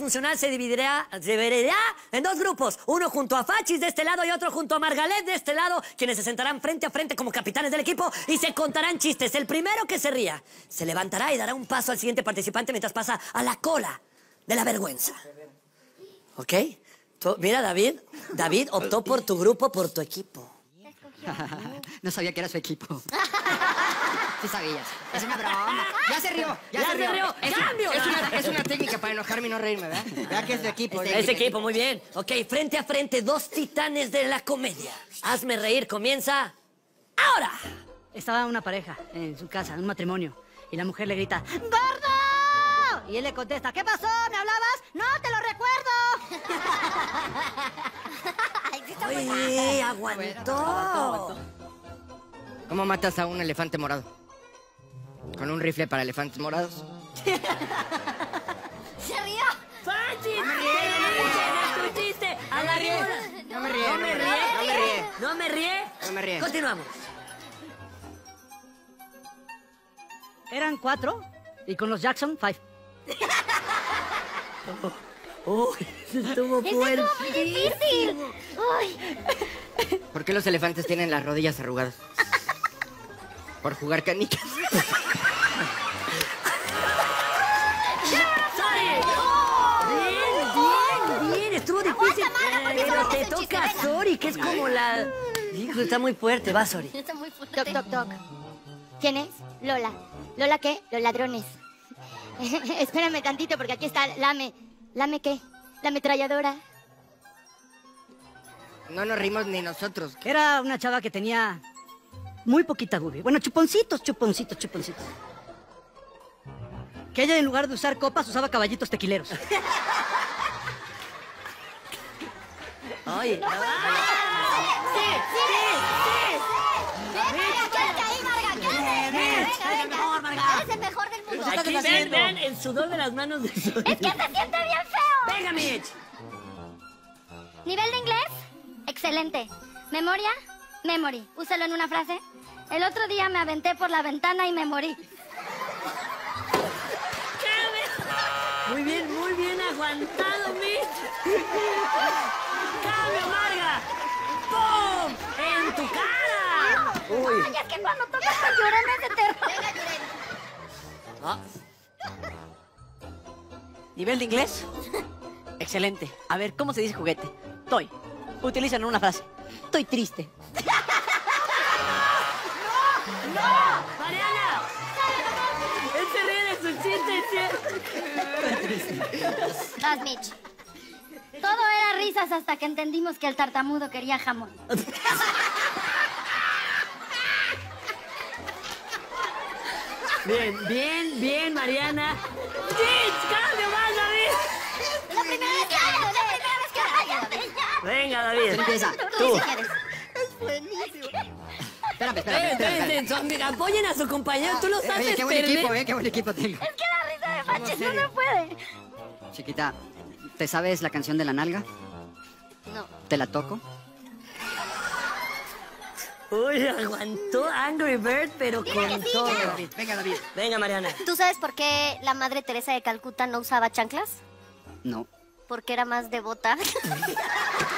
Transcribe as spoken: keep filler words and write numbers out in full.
funcional se dividirá, se dividirá en dos grupos. Uno junto a Fachis de este lado y otro junto a Margalet de este lado, quienes se sentarán frente a frente como capitanes del equipo y se contarán chistes. El primero que se ría se levantará y dará un paso al siguiente participante mientras pasa a la cola de la vergüenza. ¿Ok? Tú, mira, David, David optó por tu grupo, por tu equipo. No sabía que era su equipo. Sí sabías. Es una broma. Ya se rió. Ya, Ya se rió. se rió. Es, ¡Cambio! Es una, es una técnica para enojarme y no reírme, ¿verdad? ¿Verdad que es de equipo? Es equipo, muy bien. Ok, frente a frente, dos titanes de la comedia. Hazme reír, comienza ahora. Estaba una pareja en su casa, en un matrimonio, y la mujer le grita, ¡Gordo! Y él le contesta, ¿qué pasó? ¿Me hablabas? ¡No, te lo recuerdo! Oye, aguantó. ¿Cómo matas a un elefante morado? ¿Con un rifle para elefantes morados? ¡Se rió! ¡Fachis! ¡No me ríe! ¡Es tu chiste! ¡A la ríe. ríe! No me ríe. ¡No me ríe! No me ríe. ¡No me ríe! No me ríe. Continuamos. Eran cuatro, y con los Jackson, five. ¡Uy! Estuvo ¡Ese estuvo muy fuerte. difícil! ¡Uy! ¿Por qué los elefantes tienen las rodillas arrugadas? Por jugar canicas. Bien, bien, bien. Estuvo difícil. Marga, ¿por qué Pero solo te haces toca a chiste? Sori, que es como la... Hijo, está muy fuerte. Va, Sori. Está muy fuerte. Toc, toc, toc. ¿Quién es? Lola. ¿Lola qué? Los ladrones. Espérame tantito porque aquí está Lame. ¿Lame qué? La ametralladora. No nos rimos ni nosotros. Era una chava que tenía muy poquita boobie. Bueno, chuponcitos, chuponcitos, chuponcitos. Que ella en lugar de usar copas usaba caballitos tequileros. Oye. ¡Sí, sí, sí! ¡Ven, Marga, quédate ahí, Marga! ¡Quédate! Venga, venga, venga. Eres el mejor del mundo. Aquí vean, vean el sudor de las manos de Sori. ¡Es que se siente bien feo! Venga, Mitch. ¿Nivel de inglés? Excelente. ¿Memoria? Memory. Úsalo en una frase. El otro día me aventé por la ventana y me morí. Muy bien, muy bien aguantado, Mitch. ¡Cambio, Marga! ¡Pum! ¡En tu cara! Uy. Ay, es que cuando tocas con llorones de terror. Venga, Yuren. Ah, ¿Nivel de inglés? Excelente. A ver, ¿cómo se dice juguete? Toy. Utilizan una frase. Estoy triste. ¡Mariana! Él se ríe de su chiste, ¿sí? Vas, Mitch. Todo era risas hasta que entendimos que el tartamudo quería jamón. Bien, bien, bien, Mariana. ¡Mitch! ¡Cambio más, David! La primera vez que hago, la primera vez que hago. David, ya. Venga, David. Empieza. Tú. si quieres. Espérame, espérame, Eh, espérame. espérense, son- apoyen a su compañero. Tú los Eh, haces Oye, qué buen perder. equipo, ¿eh? Qué buen equipo tengo. Es que la risa de Fachis no me puede. Chiquita, ¿te sabes la canción de la nalga? No. ¿Te la toco? Uy, aguantó Angry Bird, pero Dile con que sí, todo. ya. David, venga, David. Venga, Mariana. ¿Tú sabes por qué la Madre Teresa de Calcuta no usaba chanclas? No. Porque era más devota.